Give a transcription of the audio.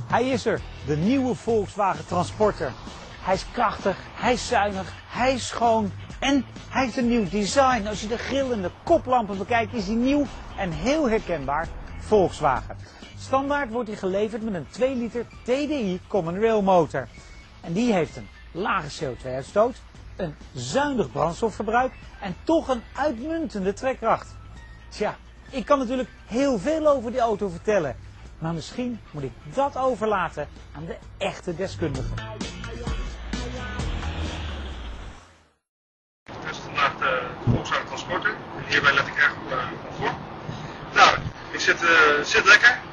Hij is er, de nieuwe Volkswagen Transporter. Hij is krachtig, hij is zuinig, hij is schoon en hij heeft een nieuw design. Als je de grill en de koplampen bekijkt is hij nieuw en heel herkenbaar Volkswagen. Standaard wordt hij geleverd met een 2 liter TDI Common Rail motor. En die heeft een lage CO2-uitstoot, een zuinig brandstofverbruik en toch een uitmuntende trekkracht. Tja, ik kan natuurlijk heel veel over die auto vertellen. Maar misschien moet ik dat overlaten aan de echte deskundigen. Het is vandaag de Volkswagen Transporter. Hierbij let ik erg op comfort. Nou, ik zit lekker.